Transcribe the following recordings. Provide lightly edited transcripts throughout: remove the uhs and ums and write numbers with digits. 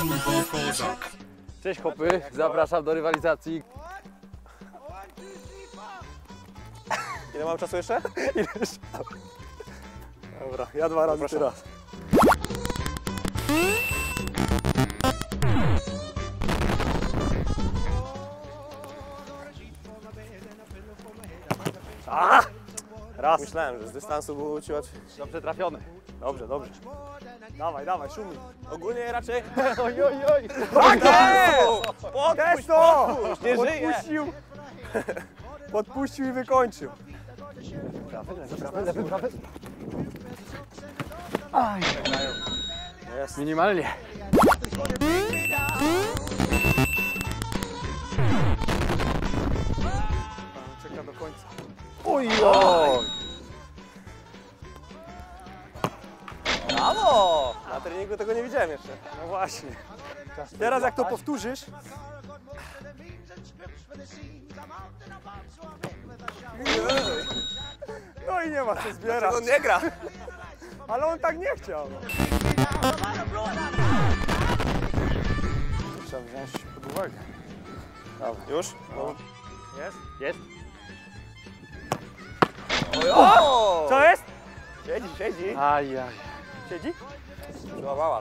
Turbo Kozak. Cześć chłopy, zapraszam do rywalizacji. Ile mam czasu jeszcze? Ile jeszcze? Dobra, ja 2 razy, ty raz. Raz. Myślałem, że z dystansu było ci łatwiej. Dobrze trafiony. Dobrze, dobrze. Dawaj, dawaj, szumi. Ogólnie raczej... Oj, oj, oj. Też to! Nie żyje! Podpuścił. Podpuścił i wykończył. Prawy. Jest. Minimalnie. Czeka do końca. Oj, oj! Brawo! Na treningu tego nie widziałem jeszcze. No właśnie. Teraz jak to powtórzysz... No i nie ma co zbierać. On nie gra. Ale on tak nie chciał. Trzeba wziąć pod uwagę. Już? No. Jest? Jest? O! Co jest? Siedzi. Ajaj. Siedzi? Przełamała.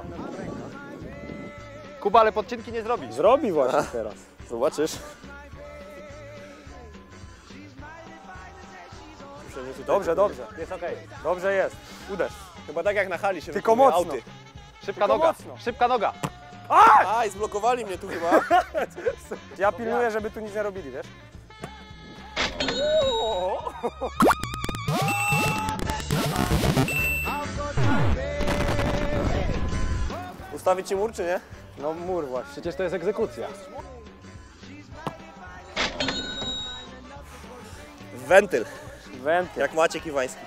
Kuba, ale podcinki nie zrobi. Zrobi właśnie teraz. Zobaczysz. Dobrze, dobrze. Jest okej. Dobrze jest. Uderz. Chyba tak jak na hali się Tylko wykonuje mocno. auty. Szybka noga. mocno. Szybka noga. Aj, zblokowali mnie tu chyba. Ja pilnuję, żeby tu nic nie robili, wiesz? Ustawić ci mur, czy nie? No mur właśnie. Przecież to jest egzekucja. Wentyl, Wenty. jak Maciek Iwański.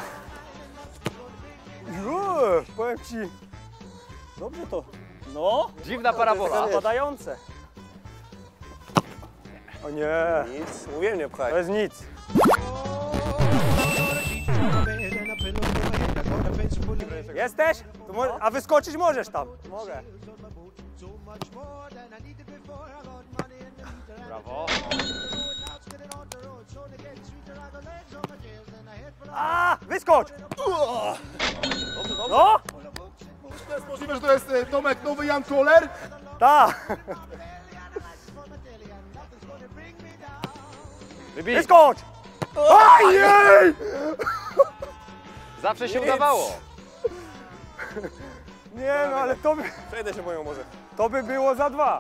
Powiem ci. Dobrze to. No. Dziwna parabola. Spadające. O nie. Nic, mówiłem nie pchaj. To jest nic. Jesteś? A wyskoczyć możesz tam. Mogę. Brawo. A, wyskocz! Dobrze. No! To jest możliwe, że to jest Tomek nowy Jan Koller? Tak! Wybij. Wyskocz! Ojej! Zawsze się udawało. Nie no, ale Przejdę się moją może. to by było za 2.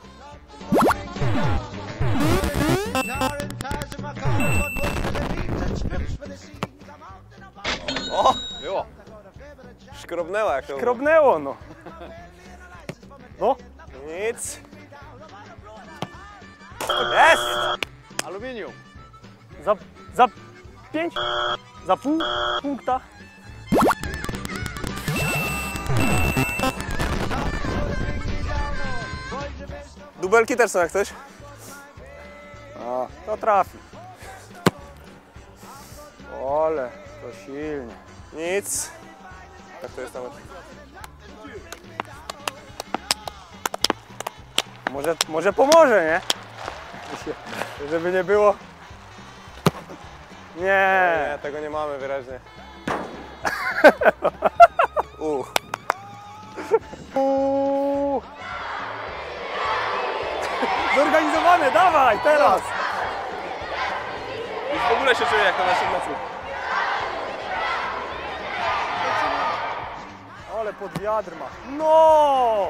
O! Było. Szkrobnęła jak to. Krobnęło no. No. Nic. Jest! Aluminium. Za 5? Za pół punkta. Dubelki też są jak coś. A, to trafi. Ole, to silnie. Nic. Tak to jest nawet. Może pomoże, nie? Żeby nie było. Nie. Nie, tego nie mamy wyraźnie. Zorganizowane, dawaj, teraz! Już w ogóle się czuję jak na naszym meczu. Ale pod wiatr ma. No!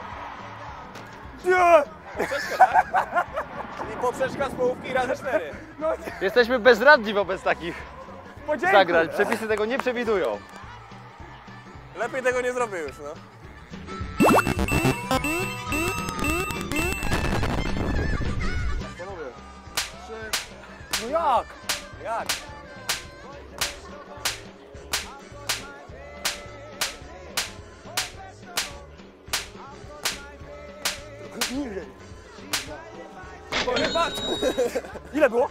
Nie! Czyli poprzeczka z połówki razy 4. No nie, Jesteśmy bezradni wobec takich podziękuj. zagrań. Przepisy tego nie przewidują. Lepiej tego nie zrobię już, no. No jak? Jak? Niżej. Ile było?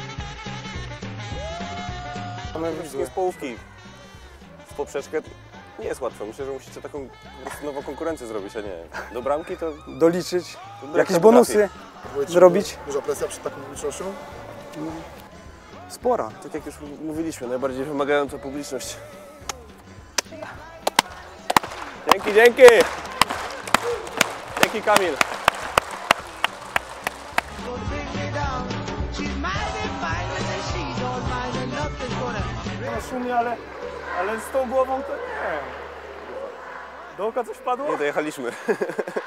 Mamy wszystkie z połówki w poprzeczkę. nie jest łatwo. Myślę, że musicie taką po prostu nową konkurencję zrobić, a nie do bramki to... Doliczyć, to jakieś kto bonusy potrafi. zrobić. Duża presja przed taką publicznością? Spora. Tak jak już mówiliśmy, najbardziej wymagająca publiczność. Dzięki, dzięki! Dzięki, Kamil. No szumie, ale z tą głową to nie. Do oka coś wpadło? Nie dojechaliśmy.